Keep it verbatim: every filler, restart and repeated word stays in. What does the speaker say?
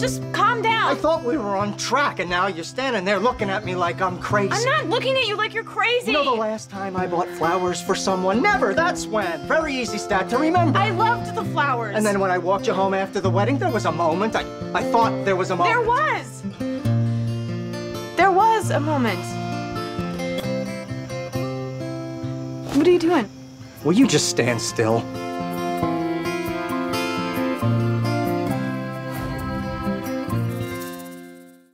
just calm down. I thought we were on track, and now you're standing there looking at me like I'm crazy. I'm not looking at you like you're crazy. You know the last time I bought flowers for someone? Never, that's when. Very easy stat to remember. I loved the flowers. And then when I walked you home after the wedding, there was a moment. I, I thought there was a moment. There was. There was a moment. What are you doing? Will you just stand still?